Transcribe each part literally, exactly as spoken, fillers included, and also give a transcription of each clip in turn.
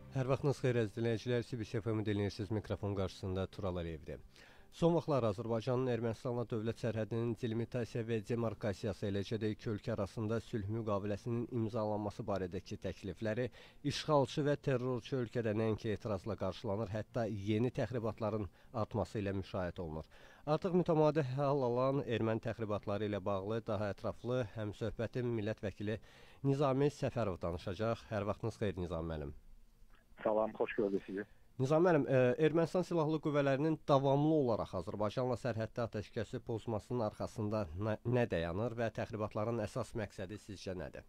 Hər vaxtınız xeyir əziz dinləyicilər, C B S F M-i dinləyirsiniz, mikrofon qarşısında Tural Əliyevdir. Son vaxtlar Azərbaycanın Ermənistanla dövlət sərhədinin delimitasiya və demarkasiyası, eləcə də iki ölkə arasında sülh müqaviləsinin imzalanması barədəki təklifləri işğalçı və terrorçu ölkədə nəinki etirazla qarşılanır, hətta yeni təxribatların artması ilə müşahidə olunur. Artıq mütəmadi hal alan erməni təxribatları ilə bağlı daha ətraflı həmsöhbətim millət vəkili Nizami Səfərov danışacaq. Hər vaxtınız xeyir Nizami müəllim. Salam, xoş gördük sizi. Nizami müəllim, Ermənistan Silahlı Qüvvələrinin davamlı olaraq Azərbaycanla sərhəddə atəşkəsi pozmasının arxasında nə dayanır və təxribatların əsas məqsədi sizcə nədir?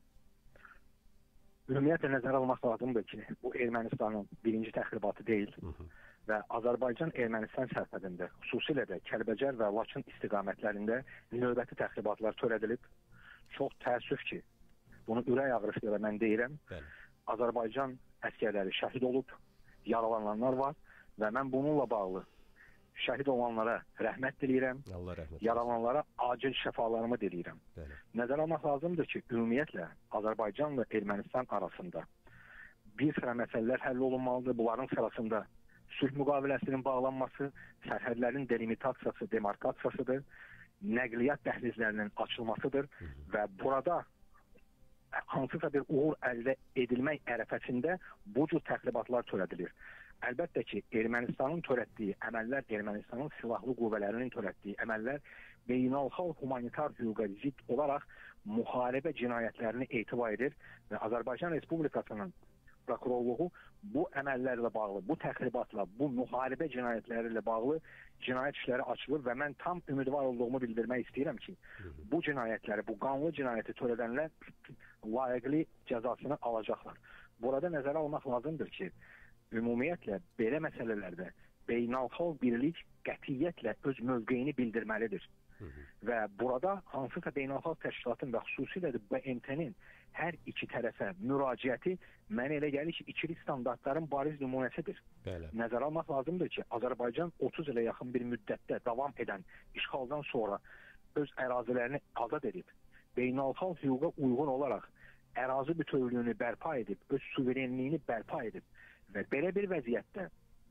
Ümumiyyətlə nəzərə almaq lazımdır ki, bu Ermənistanın birinci təxribatı deyil. Hı -hı. Və Azərbaycan-Ermənistan sərhədində, xüsusilə də Kəlbəcər və Laçın istiqamətlərində növbəti təxribatlar törədilib. Çox təəssüf ki, bunu ürək ağrısı ilə mən deyirəm. Bəli. Azərbaycan əskərləri şəhid olub, yaralananlar var və mən bununla bağlı şəhid olanlara rəhmət diləyirəm, yaralananlara acil şəfalarımı diləyirəm. Bəli. Nəzərə almaq lazımdır ki, ümumiyyətlə Azərbaycan və Ermənistan arasında bir sıra məsələlər həll olunmalıdır. Bunların sırasında sülh müqaviləsinin bağlanması, sərhədlərin delimitasiyası, demarkasiyasıdır, nəqliyyat dəhlizlərinin açılmasıdır. Hı -hı. Və burada hansısa bir uğur əldə edilmək ərəfəsində bu cür təxribatlar törədilir. Əlbəttə ki, Ermənistanın törətdiyi əməllər, Ermənistanın silahlı qüvvələrinin törətdiyi əməllər beynəlxalq humanitar hüquqa zidd olaraq müharibə cinayətlərini etibar edir və Azərbaycan Respublikasının prokurorluğu bu əməllərlə bağlı, bu təxribatla, bu müharibə cinayətləri ilə bağlı cinayət işləri açılır və mən tam ümidvar olduğumu bildirmək istəyirəm ki, bu cinayətləri, bu qanlı cinayəti törədənlər layiqli cəzasını alacaqlar. Burada nəzərə almaq lazımdır ki, ümumiyyətlə belə məsələlərdə beynəlxalq birlik qətiyyətlə öz mövqeyini bildirməlidir. Hı -hı. Və burada hansısa beynəlxalq təşkilatın və xüsusilə də B M T-nin hər iki tərəfə müraciəti mənə elə gəlir ki, ikili standartların bariz nümunəsidir. Bəli. Nəzərə almaq lazımdır ki, Azərbaycan otuz ilə yaxın bir müddətdə davam edən işğaldan sonra öz ərazilərini azad edib, beynəlxalq hüquqa uyğun olaraq ərazi bütövlüyünü bərpa edib, öz suverenliyini bərpa edib və belə bir vəziyyətdə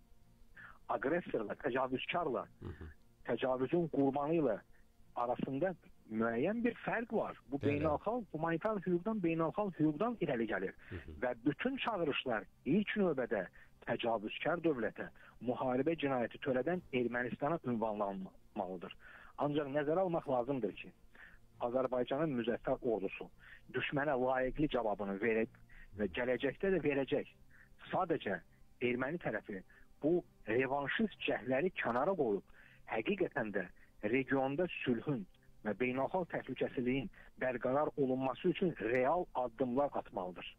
aqressorla, təcavüzkarla, Hı -hı. təcavüzün qurbanı ilə arasında müəyyən bir fərq var. Bu beynəlxalq humanitar hüquqdan, beynəlxalq hüquqdan irəli gəlir. Hı -hı. Və bütün çağırışlar ilk növbədə təcavüzkar dövlətə, müharibə cinayəti törədən Ermənistana ünvanlanmalıdır. Ancaq nəzərə almaq lazımdır ki, Azərbaycanın müzəffər ordusu düşmənə layiqli cavabını verib və gələcəkdə də verəcək. Sadəcə erməni tərəfi bu revanşist cəhdləri kənara qoyub, həqiqətən də regionda sülhün və beynəlxalq təhlükəsizliyin bərqərar olunması üçün real addımlar atmalıdır.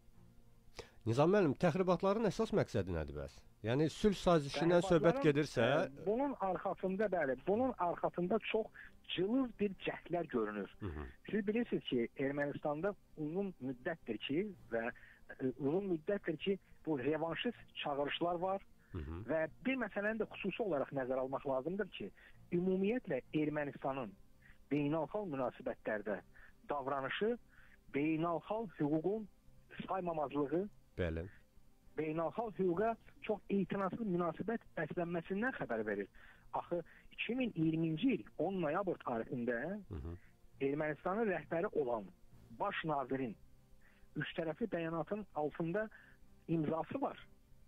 Nizami müəllim, təxribatların əsas məqsədi nədir bəs? Yəni sülh sazişindən söhbət gedirsə, bunun arxasında bəli, bunun arxasında çox cılız bir cəhdlər görünür. Hı -hı. Siz bilirsiniz ki, Ermənistanda uzun müddətdir ki və uzun müddətdir ki, bu revanşist çağırışlar var. Hı -hı. Və bir məsələni də xüsusi olaraq nəzərə almaq lazımdır ki, ümumiyyətlə Ermənistanın beynəlxalq münasibətlərdə davranışı beynəlxalq hüququn saymamazlığı, Bəli. beynəlxalq hüquqa çox etinasız münasibət bəslənməsindən xəbər verir. Axı iki min iyirminci il on noyabr tarixində Hı -hı. Ermənistanın rəhbəri olan baş nazirin üç tərəfli bəyanatın altında imzası var.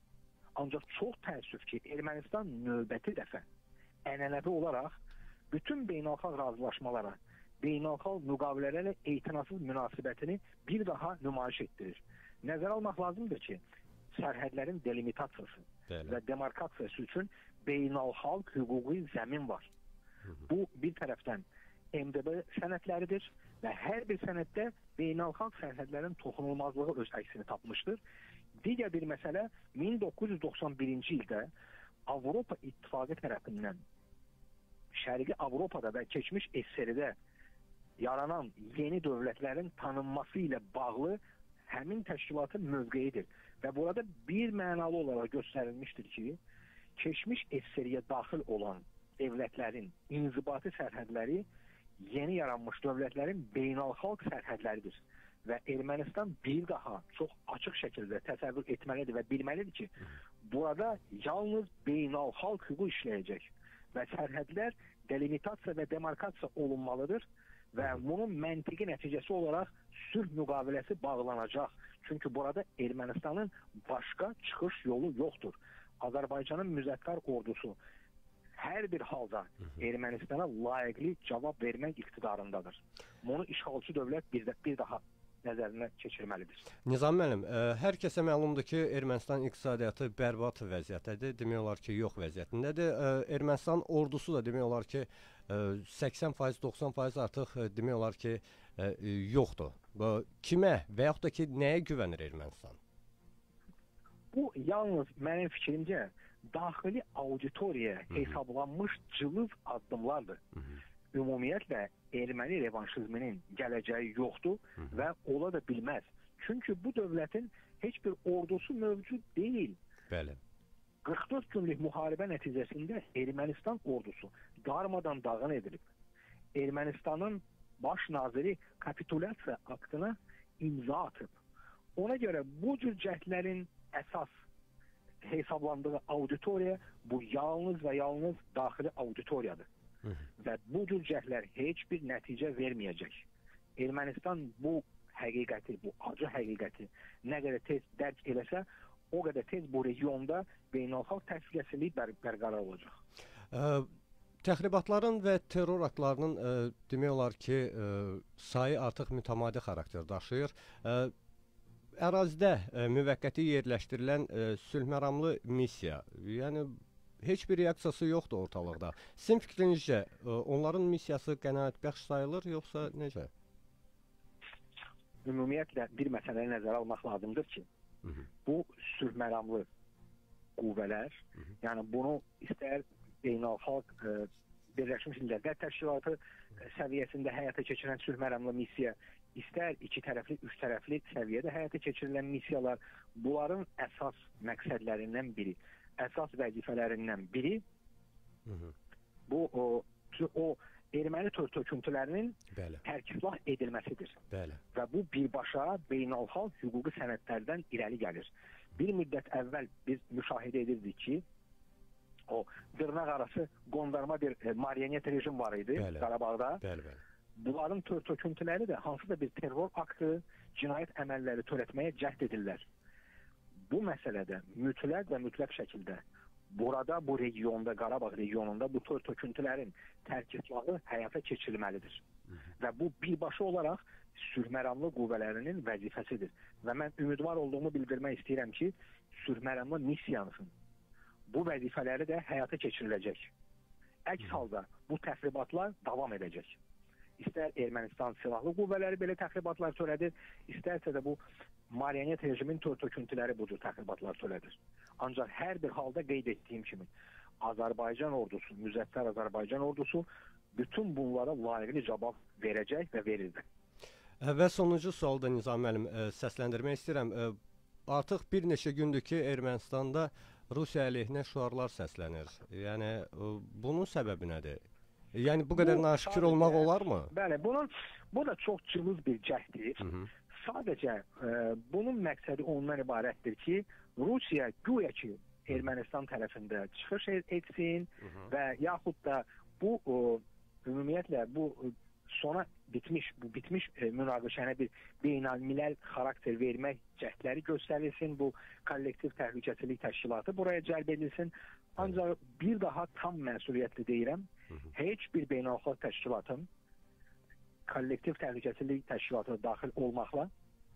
Ancaq çox təəssüf ki, Ermənistan növbəti dəfə ənənəvi olaraq bütün beynəlxalq razılaşmalara, beynəlxalq müqavilələrlə etinasız münasibətini bir daha nümayiş etdirir. Nəzərə almaq lazımdır ki, sərhədlərin delimitasiyası Dəli. və demarkasiyası üçün beynəlxalq hüquqi zəmin var. Hı -hı. Bu bir tərəfdən M D B sənədləridir və hər bir sənəddə beynəlxalq sərhədlərin toxunulmazlığı öz əksini tapmışdır. Digər bir məsələ min doqquz yüz doxsan birinci ildə Avropa İttifaqı tərəfindən Şərqi Avropada və keçmiş S S R-də yaranan yeni dövlətlərin tanınması ilə bağlı həmin təşkilatın mövqeyidir. Və burada bir mənalı olaraq göstərilmişdir ki, keçmiş S S R-yə daxil olan dövlətlərin inzibati sərhədləri yeni yaranmış dövlətlərin beynəlxalq sərhədləridir. və Ermənistan bir daha çox açıq şəkildə təsəvvür etməlidir və bilməlidir ki, burada yalnız beynəlxalq hüquq işləyəcək və sərhədlər delimitasiya və demarkasiya olunmalıdır və bunun məntiqi nəticəsi olaraq sülh müqaviləsi bağlanacaq. Çünki burada Ermənistanın başqa çıxış yolu yoxdur. Azərbaycanın müzəffər ordusu hər bir halda Ermənistana layiqli cavab vermək iqtidarındadır. Bunu işğalçı dövlət bir, də, bir daha nəzərinə keçirməlidir. Nizam müəllim, hər kəsə məlumdur ki, Ermənistan iqtisadiyyatı bərbad vəziyyətdədir. Demək olar ki, yox vəziyyətindədir. Ermənistan ordusu da demək olar ki, səksən faiz, doxsan faiz artıq demək olar ki, yoxdur. Kimə və yaxud da ki, nəyə güvənir Ermənistan? Bu yalnız mənim fikrimcə daxili auditoriyaya hesablanmış cılız addımlardır. Hı -hı. Ümumiyyətlə erməni revanşizminin gələcəyi yoxdur Hı -hı. və ola da bilməz. Çünki bu dövlətin heç bir ordusu mövcud deyil. Bəli. qırx dörd günlük müharibə nəticəsində Ermənistan ordusu darmadan dağın edilib. Ermənistanın baş naziri kapitulyasiya aktına imza atıb. Ona görə bu cür cəhdlərin əsas hesablandığı auditoriya bu yalnız və yalnız daxili auditoriyadır. Hı -hı. Və bu cür cəhdlər heç bir nəticə verməyəcək. Ermənistan bu həqiqəti, bu acı həqiqəti nə qədər tez dərk eləsə, o qədər tez bu regionda beynəlxalq təhlükəsizlik bər bərqərar olacaq. Ə Təxribatların və terror aktlarının ə, demək olar ki, ə, sayı artıq mütəmadi xarakter daşıyır. Ə, Ərazidə ə, müvəqqəti yerləşdirilən ə, sülhməramlı missiya, yəni heç bir reaksiyası yoxdur ortalıqda. Sizin fikrinizcə ə, onların missiyası qənaətbəxş sayılır, yoxsa necə? Ümumiyyətlə bir məsələyə nəzərə almaq lazımdır ki, Hı -hı. bu sülhməramlı qüvvələr, Hı -hı. yəni bunu istər beynəlxalq ə, Birləşmiş Millətlər Təşkilatı səviyyəsində həyata keçirilən sülhməramlı missiya, istər iki tərəfli, üç tərəfli səviyyədə həyata keçirilən missiyalar, bunların əsas məqsədlərindən biri, əsas vəzifələrindən biri Hı -hı. bu o, o erməni tör-töküntülərinin tərkislah edilməsidir. Bəli. Və bu birbaşa beynəlxalq hüquqi sənədlərdən irəli gəlir. Bir müddət əvvəl biz müşahidə edirdik ki, o dırnaq arası qondarma bir e, marionet rejim var idi bəli. Qarabağda. Bəli, bəli. Bunların tör-töküntüləri də hansısa bir terror aktı, cinayət əməlləri törətməyə cəhd edirlər. Bu məsələdə mütləq və mütləq şəkildə burada, bu regionda, Qarabağ regionunda bu tör-töküntülərin tərkislahı həyata keçirilməlidir. Hı -hı. Və bu birbaşa olaraq sülhməramlı qüvvələrinin vəzifəsidir. Və mən ümidvar olduğumu bildirmək istəyirəm ki, sülhməramlı missiyanın bu vəzifələri də həyata keçiriləcək. Əks halda bu təxribatlar davam edəcək. İstər Ermənistan silahlı qüvvələri belə təxribatlar törədir, istərsə də bu marionet rejimin tör-töküntüləri bu cür təxribatlar törədir. Ancaq hər bir halda qeyd etdiyim kimi, Azərbaycan ordusu, müzəffər Azərbaycan ordusu bütün bunlara layiqli cavab verəcək və verildi. Və sonuncu sualda Nizam müəllim səsləndirmək istəyirəm. Artıq bir neçə gündür ki, Ermənistanda Rusiya əleyhinə şüarlar səslənir. Yəni bunun səbəbi nədir? Yəni bu qədər naşükür olmaq olarmı? Bəli, bunun bu da çox cılız bir cəhddir. Hı -hı. Sadəcə e, bunun məqsədi ondan ibarətdir ki, Rusiya güya ki Ermənistan tərəfində çıxış etsin Hı -hı. və yaxud da bu o, ümumiyyətlə bu sona bitmiş, bu bitmiş e, münaqişənə bir beynəlmiləl xarakter vermək cəhdləri göstərilsin, bu kollektiv təhlükəsizlik təşkilatı buraya cəlb edilsin. Ancaq bir daha tam məsuliyyətli deyirəm, Hı -hı. heç bir beynəlxalq təşkilatın kollektiv təhlükəsizlik təşkilatına daxil olmaqla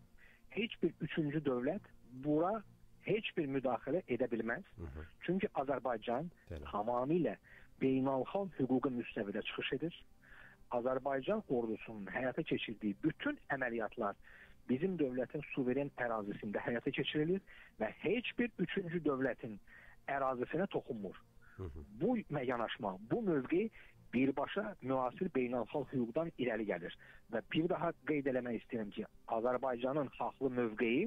heç bir üçüncü dövlət bura heç bir müdaxilə edə bilməz. Hı -hı. Çünki Azərbaycan Bəli. tamamilə beynəlxalq hüquqa müstəvidə çıxış edir. Azərbaycan ordusunun həyata keçirdiyi bütün əməliyyatlar bizim dövlətin suveren ərazisində həyata keçirilir və heç bir üçüncü dövlətin ərazisinə toxunmur. Hı -hı. Bu yanaşma, bu mövqe birbaşa müasir beynəlxalq hüquqdan irəli gəlir. Və bir daha qeyd eləmək istəyirəm ki, Azərbaycanın haqlı mövqeyi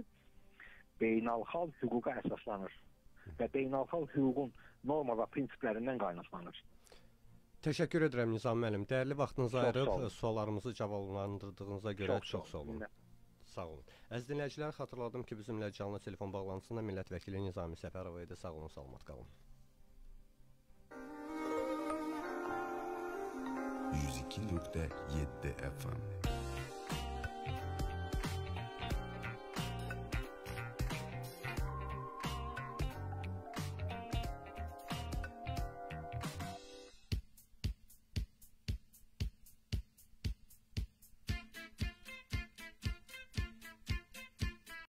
beynəlxalq hüquqa əsaslanır və beynəlxalq hüququn norma və prinsiplərindən qaynaqlanır. Təşəkkür edirəm Nizam müəllim. Dəyərli vaxtınızı ayırıb suallarımızı cavablandırdığınıza görə çox, çox sağ olun. Sağ olun. Əziz dinləyicilər, xatırladım ki, bizimlə canlı telefon bağlantısında millət vəkili Nizami Səfərov idi. Sağ olun, salamat qalın. yüz iki nöqtə yeddi F M